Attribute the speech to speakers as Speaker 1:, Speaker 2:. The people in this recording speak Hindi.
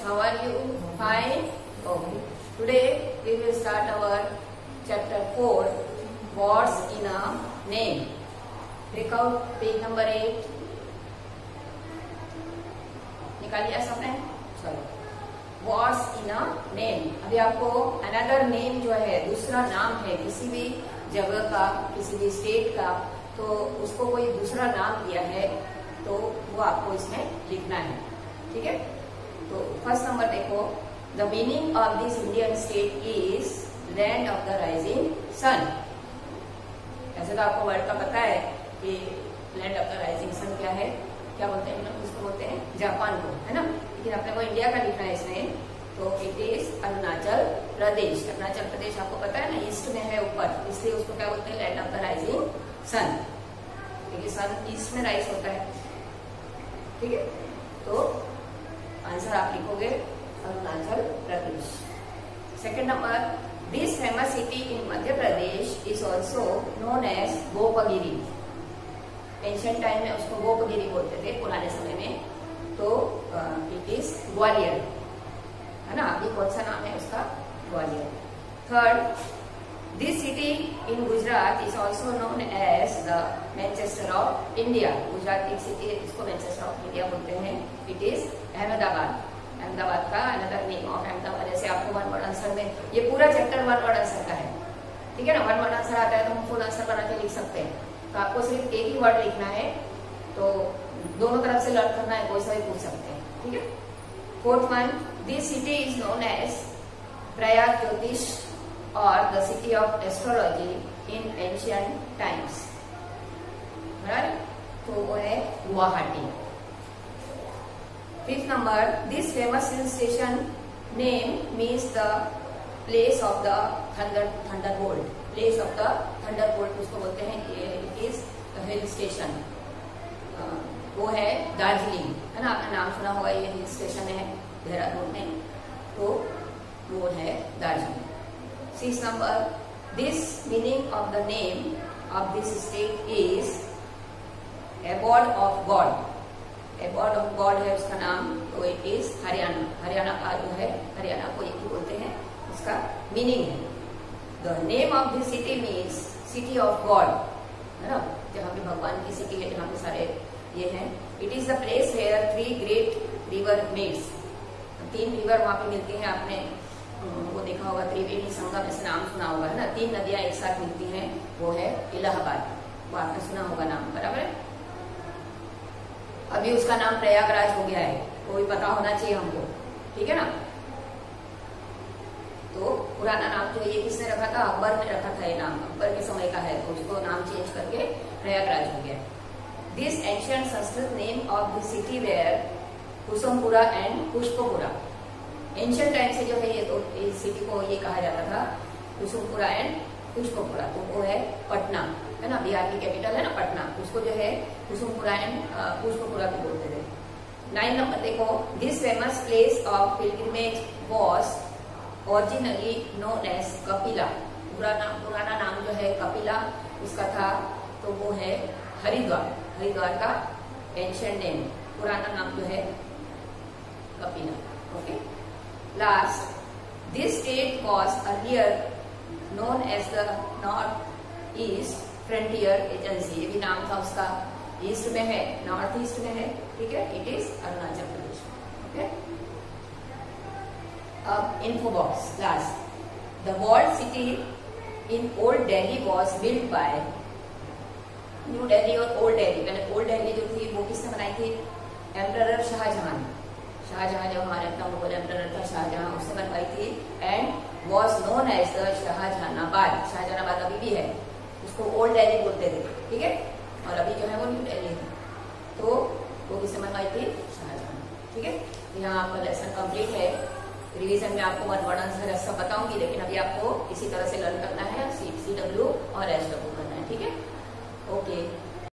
Speaker 1: how are you? Fine? Okay. Today we will start our chapter 4, words in a name. Break out page number 8. निकाल लिया सबने? चलो. Words in a name. अभी आपको another name जो है, दूसरा नाम है किसी भी जगह का, किसी भी स्टेट का, तो उसको कोई दूसरा नाम दिया है तो वो आपको इसमें लिखना है. ठीक है. तो फर्स्ट नंबर देखो, the meaning of this Indian state is land of the rising sun. ऐसे तो आपको वर्ड का पता है कि land of the rising sun क्या है, क्या बोलते हैं लोग, उसको बोलते हैं जापान को, है ना. लेकिन अपने को इंडिया का लिखना है इसमें, तो इट इज अरुणाचल प्रदेश. अरुणाचल प्रदेश आपको पता है ना, ईस्ट में है ऊपर, इसलिए उसको क्या बोलते हैं, land of the rising sun, क्योंकि सन ईस्ट में राइज होता है. ठीक है. तो आंसर आप लिखोगे Arunachal Pradesh. Second number, this famous city in Madhya Pradesh is also known as Gopgiri. Ancient time में उसको गोपगिरी बोलते थे, पुराने समय में. तो इट इज ग्वालियर, है ना. अभी कौन सा नाम है उसका, Gwalior. Third, this city in Gujarat is also known as the Manchester of India. Gujarat की सिटी है, इसको मैनचेस्टर ऑफ इंडिया बोलते हैं. It is Ahmedabad. अहमदाबाद का अनदर नेम ऑफ अहमदाबाद. जैसे आपको वन वर्ड आंसर में, ये पूरा चैप्टर वन वर्ड आंसर का है. ठीक है ना. वन वर्ड आंसर आता है तो हम फुल आंसर बना के लिख सकते हैं. तो आपको सिर्फ एक ही वर्ड लिखना है, तो दोनों तरफ से लर्न करना है, कोई सा भी पूछ सकते हैं. ठीक है. Fourth one, this city is known as Prayag Jyotish और the city of astrology in ancient times. बराबर. तो वो है Guwahati. Fifth number, this famous hill station name means the place of the thunderbolt. Place of the thunderbolt उसको बोलते हैं. It is the hill station. वो है दार्जिलिंग, है ना. आपने नाम सुना होगा, ये हिल स्टेशन है देहरादून में, तो वो है Darjeeling. Six number, this meaning of the name of this state is abode of god. Abode of god है उसका नाम, तो इट इज हरियाणा. हरियाणा का जो है, हरियाणा को एक ही बोलते हैं, उसका मीनिंग है. The name of this city means city of god, है ना. जहाँ पे भगवान की सिटी है, जहाँ पे सारे ये हैं. It is the place where 3 great river meets. 3 river वहां पे मिलती हैं. आपने वो देखा होगा, त्रिवेणी संगम, ऐसे नाम सुना होगा, है ना. 3 नदियां एक साथ मिलती हैं, वो है इलाहाबाद. वो आपने सुना होगा नाम, बराबर है. अभी उसका नाम प्रयागराज हो गया है, वो भी पता होना चाहिए हमको. ठीक है ना. तो पुराना नाम जो ये किसने रखा था, अकबर ने रखा था. ये नाम अकबर के समय का है, तो उसको नाम चेंज करके प्रयागराज हो गया. This ancient Sanskrit name of the city were Kusumapura and Pushpapura. Ancient time से जो है, ये तो इस सिटी को ये कहा जाता था कुसुमपुरा एंड पुष्पपुरा. तो वो है पटना, है ना. बिहार की कैपिटल है ना पटना, उसको जो है कुसुमपुरा एंड पुष्पपुरा भी बोलते थे. 9 नंबर देखो, this famous place of pilgrimage was originally known as Kapila. पुराना नाम जो है कपिला उसका था, तो वो है हरिद्वार. हरिद्वार का एंशिएंट नेम, पुराना नाम जो है Kapila. Okay. Last, this state was earlier known as the North East Frontier Agency. ये भी नाम था उसका. ईस्ट में है, नॉर्थ ईस्ट में है. ठीक है. It is Arunachal Pradesh. Okay. अब info box last. The walled city in Old Delhi was build by New Delhi और ओल्ड दिल्ली. पहले ओल्ड दिल्ली जो थी वो किसने बनाई थी, एम्परर शाहजहां. शाहजहां जो हमारे अपना मुगल एम्परर था शाहजहां, उसने बनवाई थी. And was known as the Shahjahanabad. Shahjahanabad अभी भी है, उसको ओल्ड दिल्ली बोलते थे. ठीक है. और अभी जो है वो न्यू दिल्ली है. तो वो किसने बनवाई थी, शाहजहां. ठीक है. यहाँ आपका लेसन कंप्लीट है. रिवीजन में आपको वन वर्ड आंसर सब बताऊंगी, लेकिन अभी आपको इसी तरह से लर्न करना है. CW और SW करना है. ठीक है. ओके.